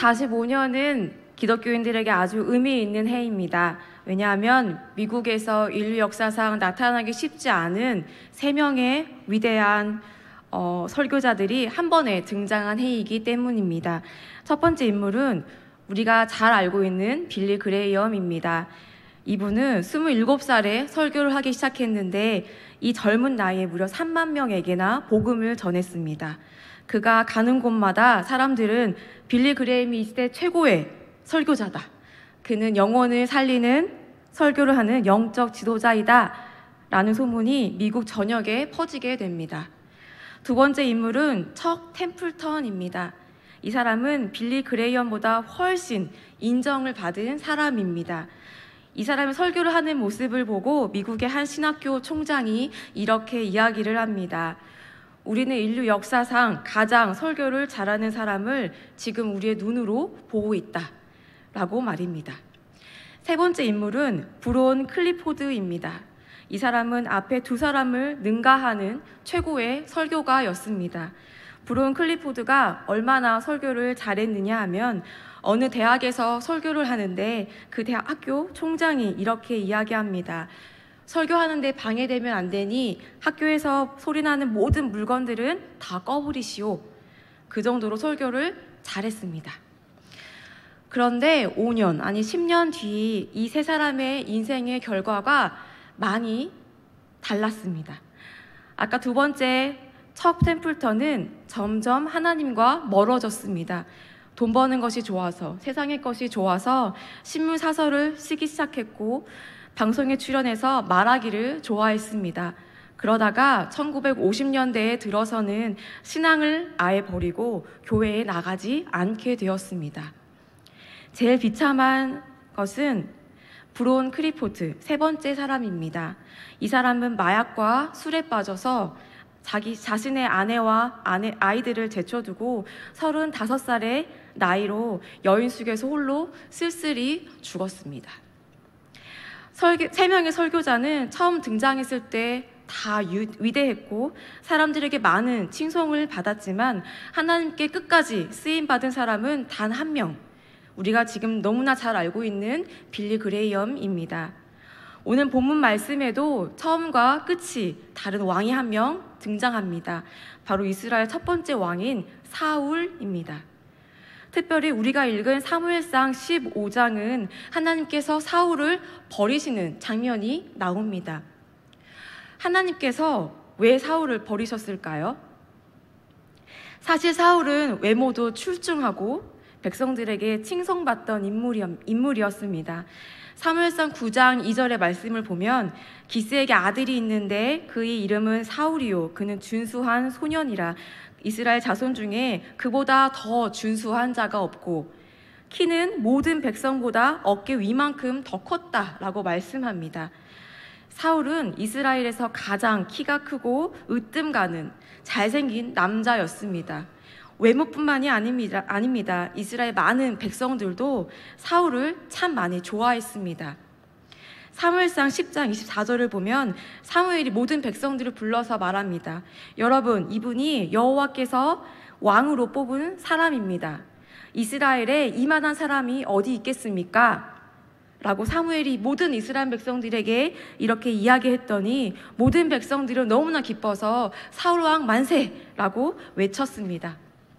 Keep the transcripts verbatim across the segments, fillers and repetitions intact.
천구백사십오 년은 기독교인들에게 아주 의미 있는 해입니다. 왜냐하면 미국에서 인류 역사상 나타나기 쉽지 않은 세 명의 위대한 어, 설교자들이 한 번에 등장한 해이기 때문입니다. 첫 번째 인물은 우리가 잘 알고 있는 빌리 그레이엄입니다. 이분은 스물일곱 살에 설교를 하기 시작했는데 이 젊은 나이에 무려 삼만 명에게나 복음을 전했습니다. 그가 가는 곳마다 사람들은 빌리 그레이엄이 이 시대 최고의 설교자다. 그는 영혼을 살리는 설교를 하는 영적 지도자이다. 라는 소문이 미국 전역에 퍼지게 됩니다. 두 번째 인물은 척 템플턴입니다. 이 사람은 빌리 그레이엄보다 훨씬 인정을 받은 사람입니다. 이 사람이 설교를 하는 모습을 보고 미국의 한 신학교 총장이 이렇게 이야기를 합니다. 우리는 인류 역사상 가장 설교를 잘하는 사람을 지금 우리의 눈으로 보고 있다. 라고 말입니다. 세 번째 인물은 브론 클리포드입니다. 이 사람은 앞에 두 사람을 능가하는 최고의 설교가였습니다. 브론 클리포드가 얼마나 설교를 잘했느냐 하면 어느 대학에서 설교를 하는데 그 대학 학교 총장이 이렇게 이야기합니다. 설교하는데 방해되면 안 되니 학교에서 소리나는 모든 물건들은 다 꺼버리시오. 그 정도로 설교를 잘했습니다. 그런데 오 년, 아니 십 년 뒤 이 세 사람의 인생의 결과가 많이 달랐습니다. 아까 두 번째 척 템플턴은 점점 하나님과 멀어졌습니다. 돈 버는 것이 좋아서, 세상의 것이 좋아서 신문 사설을 쓰기 시작했고 방송에 출연해서 말하기를 좋아했습니다. 그러다가 천구백오십 년대에 들어서는 신앙을 아예 버리고 교회에 나가지 않게 되었습니다. 제일 비참한 것은 브론 클리포드, 세 번째 사람입니다. 이 사람은 마약과 술에 빠져서 자기 자신의 아내와 아내, 아이들을 제쳐두고 서른다섯 살의 나이로 여인숙에서 홀로 쓸쓸히 죽었습니다. 설교, 세 명의 설교자는 처음 등장했을 때 다 위대했고 사람들에게 많은 칭송을 받았지만 하나님께 끝까지 쓰임받은 사람은 단 한 명, 우리가 지금 너무나 잘 알고 있는 빌리 그레이엄입니다. 오늘 본문 말씀에도 처음과 끝이 다른 왕이 한 명 등장합니다. 바로 이스라엘 첫 번째 왕인 사울입니다. 특별히 우리가 읽은 사무엘상 십오 장은 하나님께서 사울을 버리시는 장면이 나옵니다. 하나님께서 왜 사울을 버리셨을까요? 사실 사울은 외모도 출중하고 백성들에게 칭송받던 인물이었습니다. 사무엘상 구 장 이 절의 말씀을 보면 기스에게 아들이 있는데 그의 이름은 사울이요 그는 준수한 소년이라 이스라엘 자손 중에 그보다 더 준수한 자가 없고 키는 모든 백성보다 어깨 위만큼 더 컸다라고 말씀합니다. 사울은 이스라엘에서 가장 키가 크고 으뜸 가는 잘생긴 남자였습니다. 외모뿐만이 아닙니다. 아닙니다. 이스라엘 많은 백성들도 사울을 참 많이 좋아했습니다. 사무엘상 십 장 이십사 절을 보면 사무엘이 모든 백성들을 불러서 말합니다. 여러분, 이분이 여호와께서 왕으로 뽑은 사람입니다. 이스라엘에 이만한 사람이 어디 있겠습니까? 라고 사무엘이 모든 이스라엘 백성들에게 이렇게 이야기했더니 모든 백성들은 너무나 기뻐서 사울 왕 만세라고 외쳤습니다.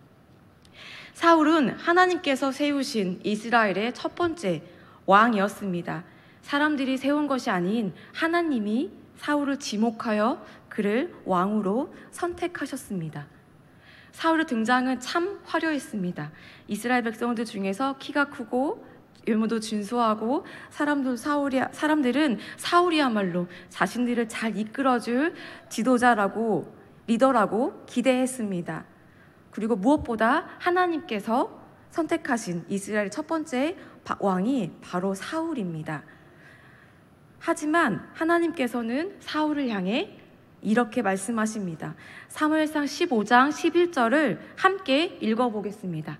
사울은 하나님께서 세우신 이스라엘의 첫 번째 왕이었습니다. 사람들이 세운 것이 아닌 하나님이 사울을 지목하여 그를 왕으로 선택하셨습니다. 사울의 등장은 참 화려했습니다. 이스라엘 백성들 중에서 키가 크고 외모도 준수하고 사람도 사울이, 사람들은 사울이야말로 자신들을 잘 이끌어줄 지도자라고 리더라고 기대했습니다. 그리고 무엇보다 하나님께서 선택하신 이스라엘 첫 번째 왕이 바로 사울입니다. 하지만 하나님께서는 사울을 향해 이렇게 말씀하십니다. 사무엘상 십오 장 십일 절을 함께 읽어보겠습니다.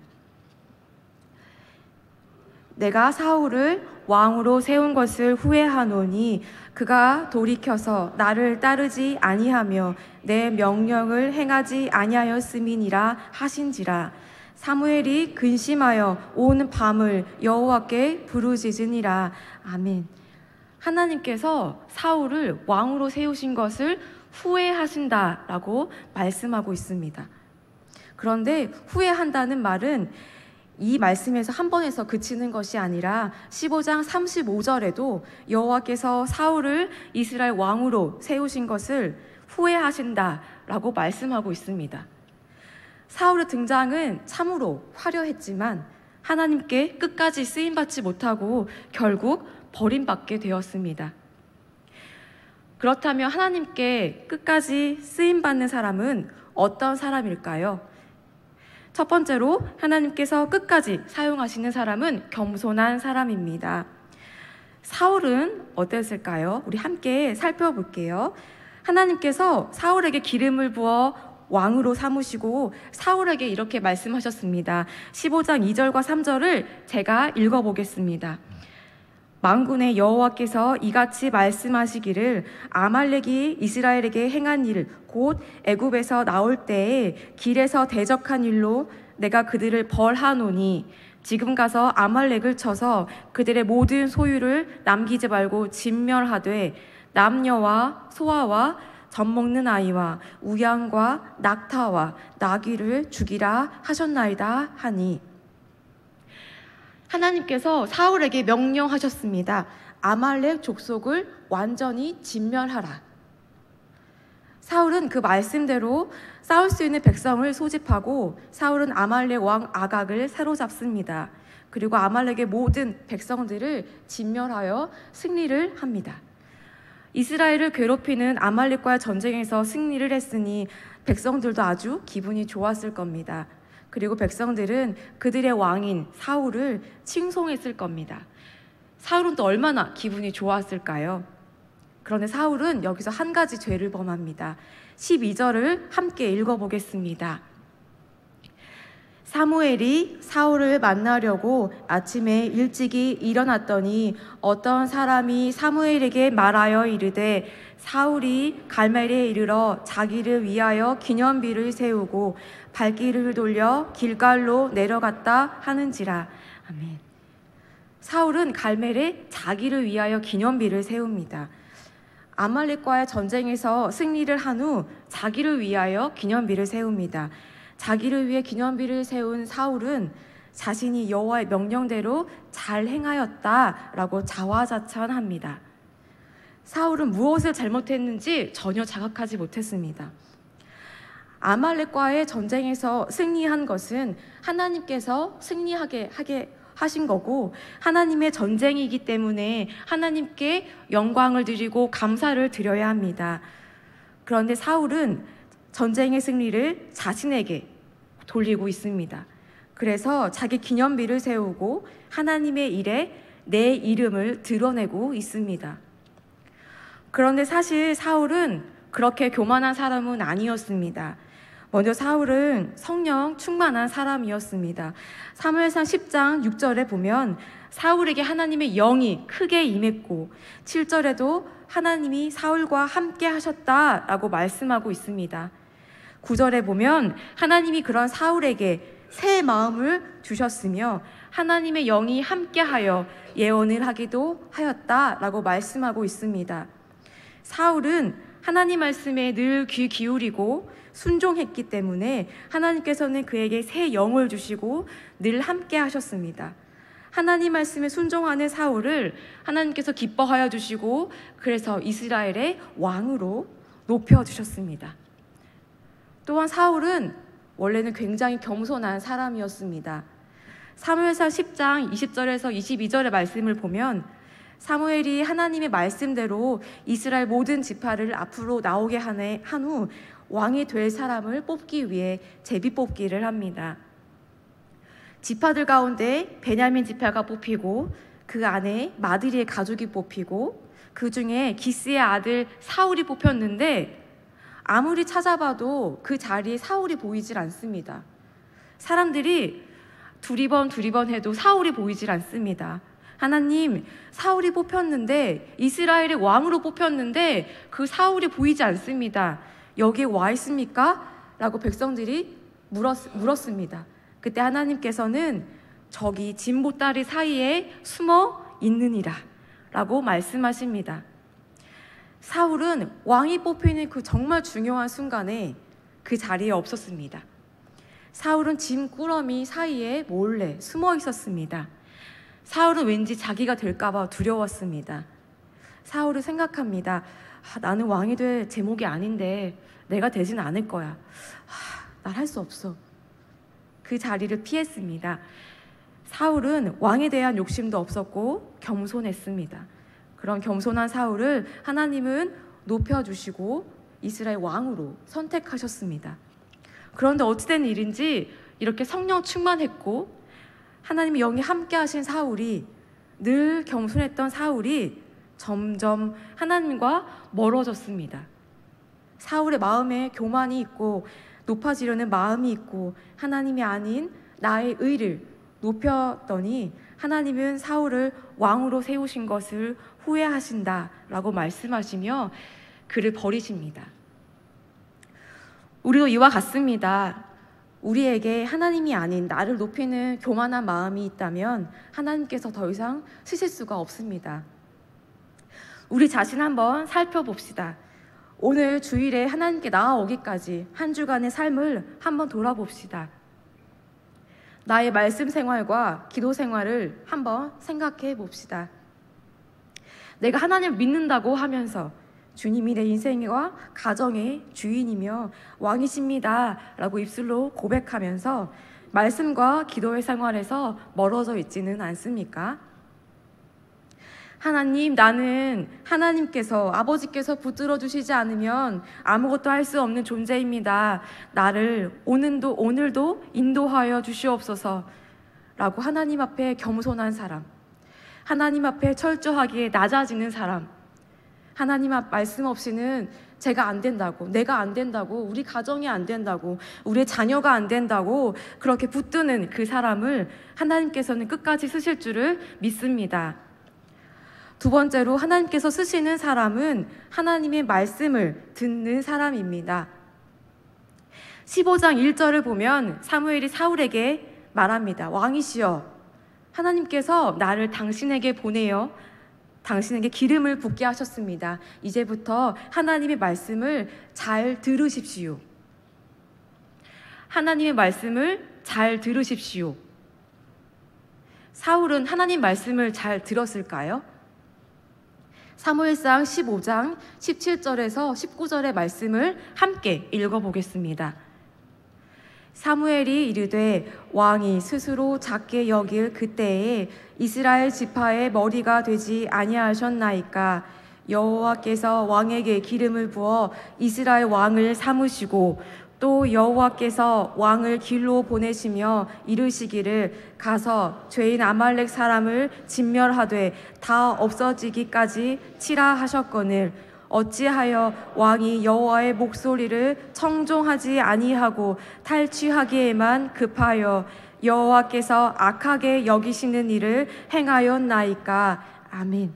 내가 사울을 왕으로 세운 것을 후회하노니 그가 돌이켜서 나를 따르지 아니하며 내 명령을 행하지 아니하였음이니라 하신지라. 사무엘이 근심하여 온 밤을 여호와께 부르짖으니라. 아멘. 하나님께서 사울을 왕으로 세우신 것을 후회하신다라고 말씀하고 있습니다. 그런데 후회한다는 말은 이 말씀에서 한 번에서 그치는 것이 아니라 십오 장 삼십오 절에도 여호와께서 사울을 이스라엘 왕으로 세우신 것을 후회하신다라고 말씀하고 있습니다. 사울의 등장은 참으로 화려했지만 하나님께 끝까지 쓰임받지 못하고 결국 버림받게 되었습니다. 그렇다면 하나님께 끝까지 쓰임받는 사람은 어떤 사람일까요? 첫 번째로 하나님께서 끝까지 사용하시는 사람은 겸손한 사람입니다. 사울은 어땠을까요? 우리 함께 살펴볼게요. 하나님께서 사울에게 기름을 부어 왕으로 삼으시고 사울에게 이렇게 말씀하셨습니다. 십오 장 이 절과 삼 절을 제가 읽어보겠습니다. 만군의 여호와께서 이같이 말씀하시기를 아말렉이 이스라엘에게 행한 일 곧 애굽에서 나올 때에 길에서 대적한 일로 내가 그들을 벌하노니 지금 가서 아말렉을 쳐서 그들의 모든 소유를 남기지 말고 진멸하되 남녀와 소아와 젖먹는 아이와 우양과 낙타와 나귀를 죽이라 하셨나이다 하니, 하나님께서 사울에게 명령하셨습니다. 아말렉 족속을 완전히 진멸하라. 사울은 그 말씀대로 싸울 수 있는 백성을 소집하고 사울은 아말렉 왕 아각을 사로잡습니다. 그리고 아말렉의 모든 백성들을 진멸하여 승리를 합니다. 이스라엘을 괴롭히는 아말렉과의 전쟁에서 승리를 했으니 백성들도 아주 기분이 좋았을 겁니다. 그리고 백성들은 그들의 왕인 사울을 칭송했을 겁니다. 사울은 또 얼마나 기분이 좋았을까요? 그런데 사울은 여기서 한 가지 죄를 범합니다. 십이 절을 함께 읽어보겠습니다. 사무엘이 사울을 만나려고 아침에 일찍이 일어났더니 어떤 사람이 사무엘에게 말하여 이르되 사울이 갈멜에 이르러 자기를 위하여 기념비를 세우고 발길을 돌려 길갈로 내려갔다 하는지라. 아멘. 사울은 갈멜에 자기를 위하여 기념비를 세웁니다. 아말렉과의 전쟁에서 승리를 한 후 자기를 위하여 기념비를 세웁니다. 자기를 위해 기념비를 세운 사울은 자신이 여호와의 명령대로 잘 행하였다라고 자화자찬합니다. 사울은 무엇을 잘못했는지 전혀 자각하지 못했습니다. 아말렉과의 전쟁에서 승리한 것은 하나님께서 승리하게 하게 하신 거고 하나님의 전쟁이기 때문에 하나님께 영광을 드리고 감사를 드려야 합니다. 그런데 사울은 전쟁의 승리를 자신에게 돌리고 있습니다. 그래서 자기 기념비를 세우고 하나님의 일에 내 이름을 드러내고 있습니다. 그런데 사실 사울은 그렇게 교만한 사람은 아니었습니다. 먼저 사울은 성령 충만한 사람이었습니다. 사무엘상 십 장 육 절에 보면 사울에게 하나님의 영이 크게 임했고 칠 절에도 하나님이 사울과 함께 하셨다라고 말씀하고 있습니다. 구 절에 보면 하나님이 그런 사울에게 새 마음을 주셨으며 하나님의 영이 함께하여 예언을 하기도 하였다라고 말씀하고 있습니다. 사울은 하나님 말씀에 늘 귀 기울이고 순종했기 때문에 하나님께서는 그에게 새 영을 주시고 늘 함께 하셨습니다. 하나님 말씀에 순종하는 사울을 하나님께서 기뻐하여 주시고 그래서 이스라엘의 왕으로 높여주셨습니다. 또한 사울은 원래는 굉장히 겸손한 사람이었습니다. 사무엘상 십 장 이십 절에서 이십이 절의 말씀을 보면 사무엘이 하나님의 말씀대로 이스라엘 모든 지파를 앞으로 나오게 한 후 왕이 될 사람을 뽑기 위해 제비뽑기를 합니다. 지파들 가운데 베냐민 지파가 뽑히고 그 안에 마드리의 가족이 뽑히고 그 중에 기스의 아들 사울이 뽑혔는데 아무리 찾아봐도 그 자리에 사울이 보이질 않습니다. 사람들이 두리번 두리번 해도 사울이 보이질 않습니다. 하나님, 사울이 뽑혔는데 이스라엘의 왕으로 뽑혔는데 그 사울이 보이지 않습니다. 여기에 와 있습니까? 라고 백성들이 물었, 물었습니다. 그때 하나님께서는 저기 진보다리 사이에 숨어 있느니라 라고 말씀하십니다. 사울은 왕이 뽑히는 그 정말 중요한 순간에 그 자리에 없었습니다. 사울은 짐꾸러미 사이에 몰래 숨어 있었습니다. 사울은 왠지 자기가 될까봐 두려웠습니다. 사울은 생각합니다. 아, 나는 왕이 될 제목이 아닌데 내가 되진 않을 거야. 아, 난 할 수 없어. 그 자리를 피했습니다. 사울은 왕에 대한 욕심도 없었고 겸손했습니다. 그런 겸손한 사울을 하나님은 높여주시고 이스라엘 왕으로 선택하셨습니다. 그런데 어찌된 일인지 이렇게 성령 충만했고 하나님의 영이 함께 하신 사울이, 늘 겸손했던 사울이 점점 하나님과 멀어졌습니다. 사울의 마음에 교만이 있고 높아지려는 마음이 있고 하나님이 아닌 나의 의를 높였더니 하나님은 사울을 왕으로 세우신 것을 후회하신다라고 말씀하시며 그를 버리십니다. 우리도 이와 같습니다. 우리에게 하나님이 아닌 나를 높이는 교만한 마음이 있다면 하나님께서 더 이상 쓰실 수가 없습니다. 우리 자신 한번 살펴봅시다. 오늘 주일에 하나님께 나아오기까지 한 주간의 삶을 한번 돌아봅시다. 나의 말씀 생활과 기도 생활을 한번 생각해 봅시다. 내가 하나님을 믿는다고 하면서 주님이 내 인생과 가정의 주인이며 왕이십니다 라고 입술로 고백하면서 말씀과 기도의 생활에서 멀어져 있지는 않습니까? 하나님, 나는 하나님께서, 아버지께서 붙들어 주시지 않으면 아무것도 할 수 없는 존재입니다. 나를 오늘도, 오늘도 인도하여 주시옵소서 라고 하나님 앞에 겸손한 사람, 하나님 앞에 철저하게 낮아지는 사람, 하나님 앞 말씀 없이는 제가 안 된다고, 내가 안 된다고, 우리 가정이 안 된다고, 우리 자녀가 안 된다고 그렇게 붙드는 그 사람을 하나님께서는 끝까지 쓰실 줄을 믿습니다. 두 번째로 하나님께서 쓰시는 사람은 하나님의 말씀을 듣는 사람입니다. 십오 장 일 절을 보면 사무엘이 사울에게 말합니다. 왕이시여, 하나님께서 나를 당신에게 보내어 당신에게 기름을 붓게 하셨습니다. 이제부터 하나님의 말씀을 잘 들으십시오. 하나님의 말씀을 잘 들으십시오. 사울은 하나님 말씀을 잘 들었을까요? 사무엘상 십오 장 십칠 절에서 십구 절의 말씀을 함께 읽어보겠습니다. 사무엘이 이르되 왕이 스스로 작게 여길 그때에 이스라엘 지파의 머리가 되지 아니하셨나이까. 여호와께서 왕에게 기름을 부어 이스라엘 왕을 삼으시고 또 여호와께서 왕을 길로 보내시며 이르시기를 가서 죄인 아말렉 사람을 진멸하되 다 없어지기까지 치라 하셨거늘 어찌하여 왕이 여호와의 목소리를 청종하지 아니하고 탈취하기에만 급하여 여호와께서 악하게 여기시는 일을 행하였나이까. 아멘.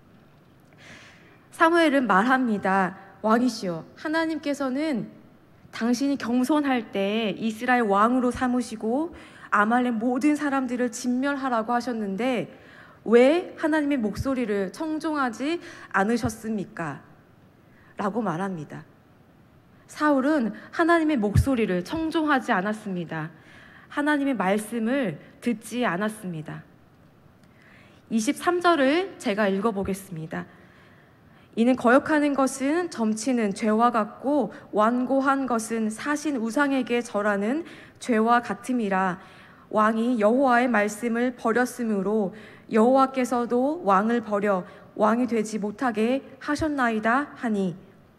사무엘은 말합니다. 왕이시여, 하나님께서는 당신이 겸손할 때 이스라엘 왕으로 삼으시고 아말렉 모든 사람들을 진멸하라고 하셨는데 왜 하나님의 목소리를 청종하지 않으셨습니까? 라고 말합니다. 사울은 하나님의 목소리를 청종하지 않았습니다. 하나님의 말씀을 듣지 않았습니다. 이십삼 절을 제가 읽어보겠습니다. 이는 거역하는 것은 점치는 죄와 같고 완고한 것은 사신 우상에게 절하는 죄와 같음이라. 왕이 여호와의 말씀을 버렸으므로 여호와께서도 왕을 버려 왕이 되지 못하게 하셨나이다 하니.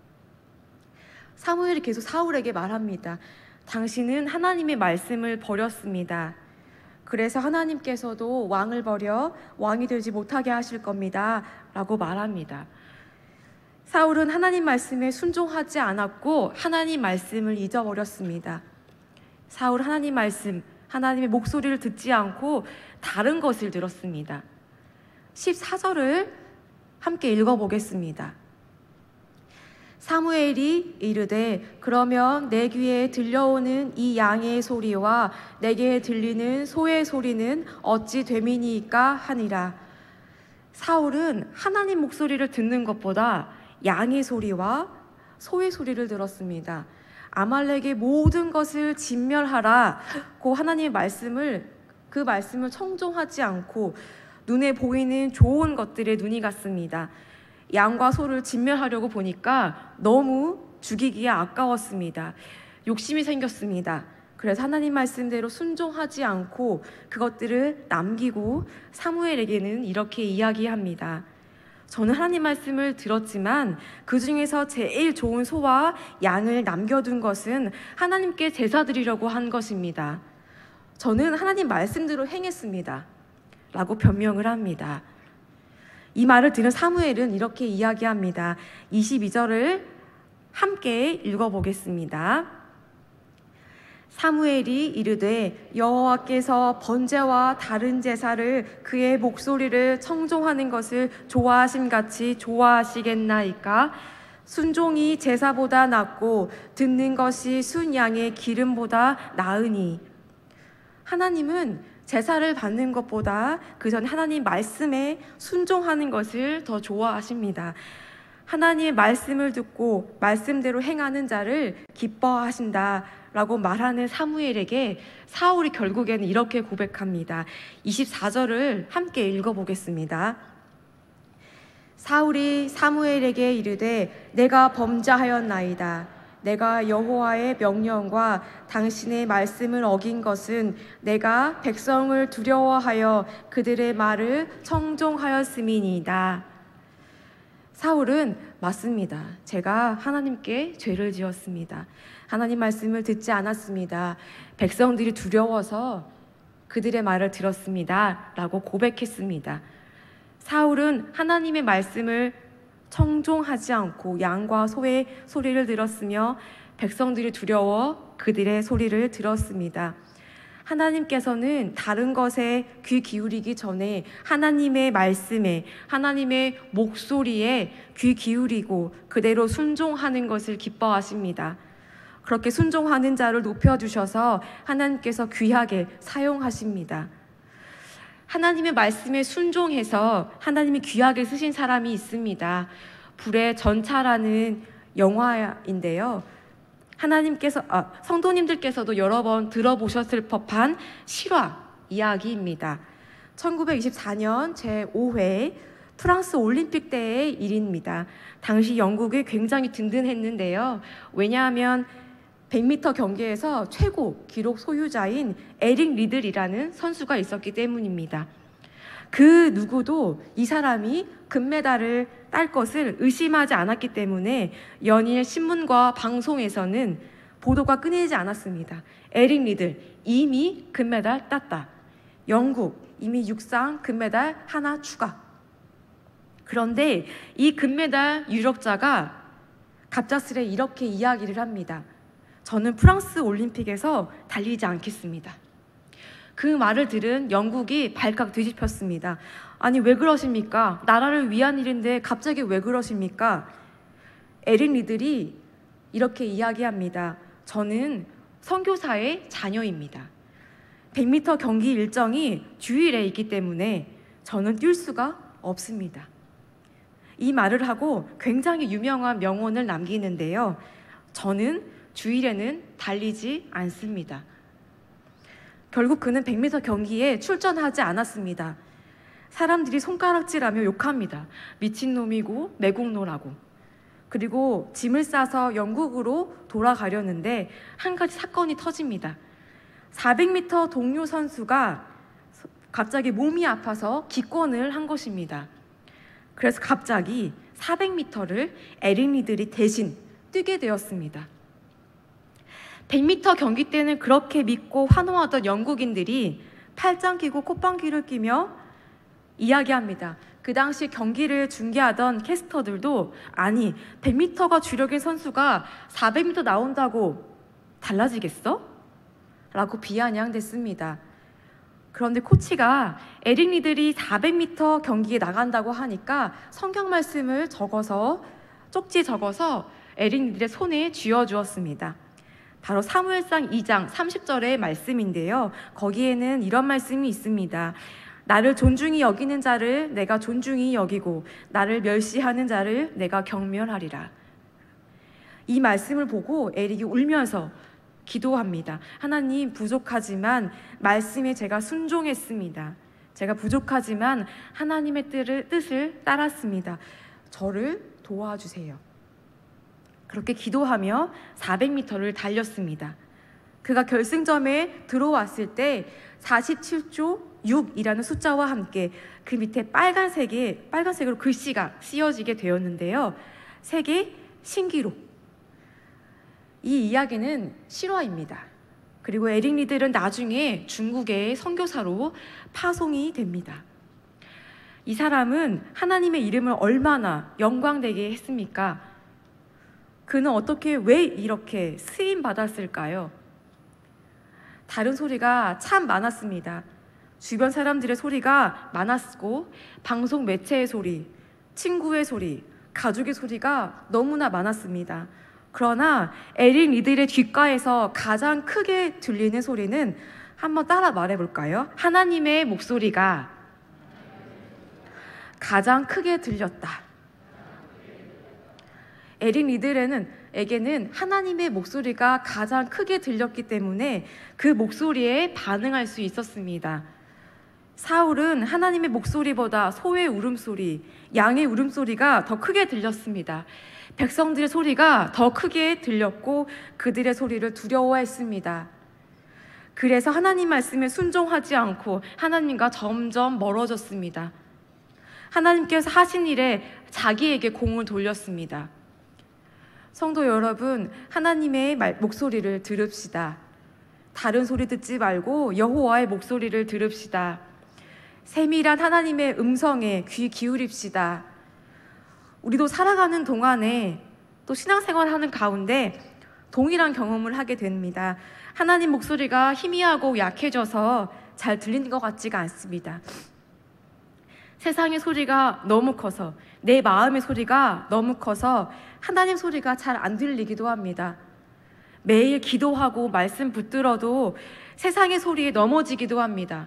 사무엘이 계속 사울에게 말합니다. 당신은 하나님의 말씀을 버렸습니다. 그래서 하나님께서도 왕을 버려 왕이 되지 못하게 하실 겁니다 라고 말합니다. 사울은 하나님 말씀에 순종하지 않았고 하나님 말씀을 잊어버렸습니다. 사울 하나님 말씀, 하나님의 목소리를 듣지 않고 다른 것을 들었습니다. 십사 절을 함께 읽어보겠습니다. 사무엘이 이르되 그러면 내 귀에 들려오는 이 양의 소리와 내게 들리는 소의 소리는 어찌 됨이니까 하니라. 사울은 하나님 목소리를 듣는 것보다 양의 소리와 소의 소리를 들었습니다. 아말렉의 모든 것을 진멸하라고 하나님의 말씀을 그 말씀을 청종하지 않고 눈에 보이는 좋은 것들에 눈이 갔습니다. 양과 소를 진멸하려고 보니까 너무 죽이기에 아까웠습니다. 욕심이 생겼습니다. 그래서 하나님 말씀대로 순종하지 않고 그것들을 남기고 사무엘에게는 이렇게 이야기합니다. 저는 하나님 말씀을 들었지만 그 중에서 제일 좋은 소와 양을 남겨둔 것은 하나님께 제사 드리려고 한 것입니다. 저는 하나님 말씀대로 행했습니다. 라고 변명을 합니다. 이 말을 들은 사무엘은 이렇게 이야기합니다. 이십이 절을 함께 읽어보겠습니다. 사무엘이 이르되 여호와께서 번제와 다른 제사를 그의 목소리를 청종하는 것을 좋아하심같이 좋아하시겠나이까? 순종이 제사보다 낫고 듣는 것이 순양의 기름보다 나으니. 하나님은 제사를 받는 것보다 그 전 하나님 말씀에 순종하는 것을 더 좋아하십니다. 하나님의 말씀을 듣고 말씀대로 행하는 자를 기뻐하신다 라고 말하는 사무엘에게 사울이 결국에는 이렇게 고백합니다. 이십사 절을 함께 읽어보겠습니다. 사울이 사무엘에게 이르되 내가 범죄하였나이다. 내가 여호와의 명령과 당신의 말씀을 어긴 것은 내가 백성을 두려워하여 그들의 말을 청종하였음이니이다. 사울은 맞습니다. 제가 하나님께 죄를 지었습니다. 하나님 말씀을 듣지 않았습니다. 백성들이 두려워서 그들의 말을 들었습니다. 라고 고백했습니다. 사울은 하나님의 말씀을 청종하지 않고 양과 소의 소리를 들었으며 백성들이 두려워 그들의 소리를 들었습니다. 하나님께서는 다른 것에 귀 기울이기 전에 하나님의 말씀에, 하나님의 목소리에 귀 기울이고 그대로 순종하는 것을 기뻐하십니다. 그렇게 순종하는 자를 높여주셔서 하나님께서 귀하게 사용하십니다. 하나님의 말씀에 순종해서 하나님이 귀하게 쓰신 사람이 있습니다. 불의 전차라는 영화인데요. 하나님께서 아, 성도님들께서도 여러 번 들어보셨을 법한 실화 이야기입니다. 천구백이십사 년 제오 회 프랑스 올림픽 때의 일입니다. 당시 영국이 굉장히 든든했는데요. 왜냐하면 백 미터 경기에서 최고 기록 소유자인 에릭 리들이라는 선수가 있었기 때문입니다. 그 누구도 이 사람이 금메달을 딸 것을 의심하지 않았기 때문에 연일 신문과 방송에서는 보도가 끊이지 않았습니다. 에릭 리들 이미 금메달 땄다. 영국 이미 육상 금메달 하나 추가. 그런데 이 금메달 유력자가 갑작스레 이렇게 이야기를 합니다. 저는 프랑스 올림픽에서 달리지 않겠습니다. 그 말을 들은 영국이 발칵 뒤집혔습니다. 아니 왜 그러십니까? 나라를 위한 일인데 갑자기 왜 그러십니까? 에릭 리들이 이렇게 이야기합니다. 저는 선교사의 자녀입니다. 백 미터 경기 일정이 주일에 있기 때문에 저는 뛸 수가 없습니다. 이 말을 하고 굉장히 유명한 명언을 남기는데요. 저는 주일에는 달리지 않습니다. 결국 그는 백 미터 경기에 출전하지 않았습니다. 사람들이 손가락질하며 욕합니다. 미친놈이고 매국노라고. 그리고 짐을 싸서 영국으로 돌아가려는데 한 가지 사건이 터집니다. 사백 미터 동료 선수가 갑자기 몸이 아파서 기권을 한 것입니다. 그래서 갑자기 사백 미터를 에릭 리들이 대신 뛰게 되었습니다. 백 미터 경기 때는 그렇게 믿고 환호하던 영국인들이 팔짱 끼고 콧방귀를 끼며 이야기합니다. 그 당시 경기를 중계하던 캐스터들도 아니 백 미터가 주력인 선수가 사백 미터 나온다고 달라지겠어? 라고 비아냥댔습니다. 그런데 코치가 에릭 리들이 사백 미터 경기에 나간다고 하니까 성경 말씀을 적어서 쪽지에 적어서 에릭들의 손에 쥐어주었습니다. 바로 사무엘상 이 장 삼십 절의 말씀인데요. 거기에는 이런 말씀이 있습니다. 나를 존중히 여기는 자를 내가 존중히 여기고 나를 멸시하는 자를 내가 경멸하리라. 이 말씀을 보고 에릭이 울면서 기도합니다. 하나님, 부족하지만 말씀에 제가 순종했습니다. 제가 부족하지만 하나님의 뜻을 따랐습니다. 저를 도와주세요. 그렇게 기도하며 사백 미터를 달렸습니다. 그가 결승점에 들어왔을 때 사십칠 조 육이라는 숫자와 함께 그 밑에 빨간색에, 빨간색으로 글씨가 쓰여지게 되었는데요. 세계 신기록. 이 이야기는 실화입니다. 그리고 에릭 리들은 나중에 중국의 선교사로 파송이 됩니다. 이 사람은 하나님의 이름을 얼마나 영광되게 했습니까? 그는 어떻게, 왜 이렇게 쓰임 받았을까요? 다른 소리가 참 많았습니다. 주변 사람들의 소리가 많았고, 방송 매체의 소리, 친구의 소리, 가족의 소리가 너무나 많았습니다. 그러나 에릭 리들의 귓가에서 가장 크게 들리는 소리는, 한번 따라 말해볼까요? 하나님의 목소리가 가장 크게 들렸다. 에릭 리들에는 에게는 하나님의 목소리가 가장 크게 들렸기 때문에 그 목소리에 반응할 수 있었습니다. 사울은 하나님의 목소리보다 소의 울음소리, 양의 울음소리가 더 크게 들렸습니다. 백성들의 소리가 더 크게 들렸고 그들의 소리를 두려워했습니다. 그래서 하나님 말씀에 순종하지 않고 하나님과 점점 멀어졌습니다. 하나님께서 하신 일에 자기에게 공을 돌렸습니다. 성도 여러분, 하나님의 말, 목소리를 들읍시다. 다른 소리 듣지 말고 여호와의 목소리를 들읍시다. 세밀한 하나님의 음성에 귀 기울입시다. 우리도 살아가는 동안에 또 신앙생활하는 가운데 동일한 경험을 하게 됩니다. 하나님 목소리가 희미하고 약해져서 잘 들리는 것 같지가 않습니다. 세상의 소리가 너무 커서, 내 마음의 소리가 너무 커서 하나님 소리가 잘 안 들리기도 합니다. 매일 기도하고 말씀 붙들어도 세상의 소리에 넘어지기도 합니다.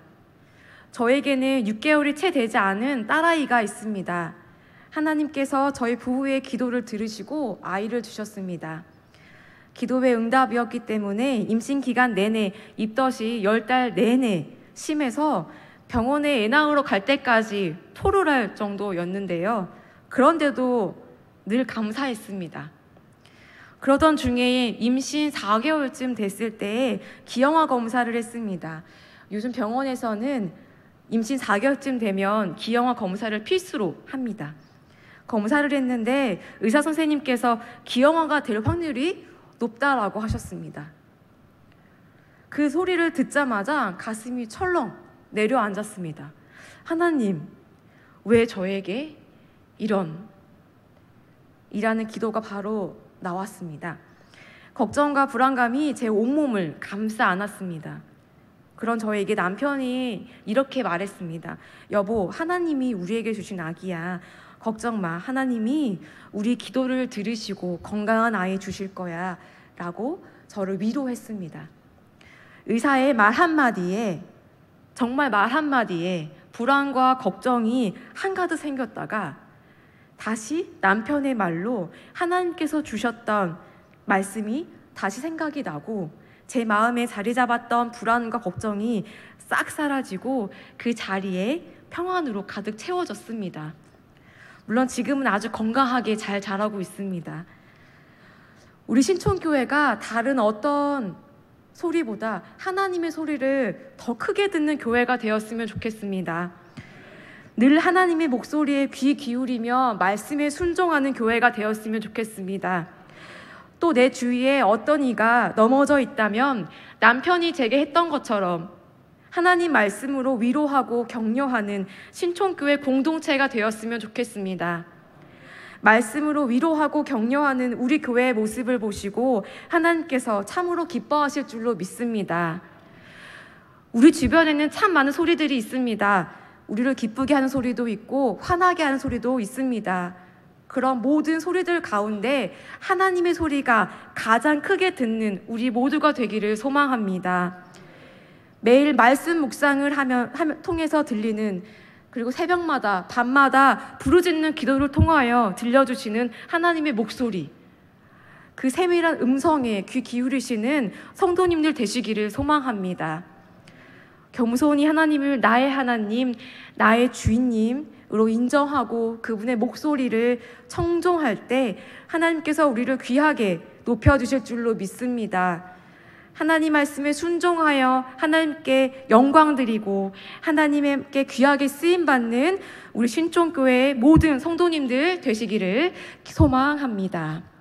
저에게는 육 개월이 채 되지 않은 딸아이가 있습니다. 하나님께서 저희 부부의 기도를 들으시고 아이를 주셨습니다. 기도의 응답이었기 때문에 임신 기간 내내 입덧이 열 달 내내 심해서 병원에 애 낳으러 갈 때까지 토를 할 정도였는데요. 그런데도 늘 감사했습니다. 그러던 중에 임신 사 개월쯤 됐을 때 기형아 검사를 했습니다. 요즘 병원에서는 임신 사 개월쯤 되면 기형아 검사를 필수로 합니다. 검사를 했는데 의사 선생님께서 기형아가 될 확률이 높다라고 하셨습니다. 그 소리를 듣자마자 가슴이 철렁 내려앉았습니다. 하나님, 왜 저에게 이런 이라는 기도가 바로 나왔습니다. 걱정과 불안감이 제 온몸을 감싸 안았습니다. 그런 저에게 남편이 이렇게 말했습니다. 여보, 하나님이 우리에게 주신 아기야. 걱정 마. 하나님이 우리 기도를 들으시고 건강한 아이 주실 거야. 라고 저를 위로했습니다. 의사의 말 한마디에, 정말 말 한마디에 불안과 걱정이 한가득 생겼다가 다시 남편의 말로 하나님께서 주셨던 말씀이 다시 생각이 나고 제 마음에 자리 잡았던 불안과 걱정이 싹 사라지고 그 자리에 평안으로 가득 채워졌습니다. 물론 지금은 아주 건강하게 잘 자라고 있습니다. 우리 신촌교회가 다른 어떤 소리보다 하나님의 소리를 더 크게 듣는 교회가 되었으면 좋겠습니다. 늘 하나님의 목소리에 귀 기울이며 말씀에 순종하는 교회가 되었으면 좋겠습니다. 또 내 주위에 어떤 이가 넘어져 있다면 남편이 제게 했던 것처럼 하나님 말씀으로 위로하고 격려하는 신촌교회 공동체가 되었으면 좋겠습니다. 말씀으로 위로하고 격려하는 우리 교회의 모습을 보시고 하나님께서 참으로 기뻐하실 줄로 믿습니다. 우리 주변에는 참 많은 소리들이 있습니다. 우리를 기쁘게 하는 소리도 있고 화나게 하는 소리도 있습니다. 그런 모든 소리들 가운데 하나님의 소리가 가장 크게 듣는 우리 모두가 되기를 소망합니다. 매일 말씀 묵상을 하면, 하면 통해서 들리는, 그리고 새벽마다 밤마다 부르짖는 기도를 통하여 들려주시는 하나님의 목소리, 그 세밀한 음성에 귀 기울이시는 성도님들 되시기를 소망합니다. 겸손히 하나님을 나의 하나님, 나의 주인님으로 인정하고 그분의 목소리를 청종할 때 하나님께서 우리를 귀하게 높여주실 줄로 믿습니다. 하나님 말씀에 순종하여 하나님께 영광 드리고 하나님께 귀하게 쓰임받는 우리 신촌교회의 모든 성도님들 되시기를 소망합니다.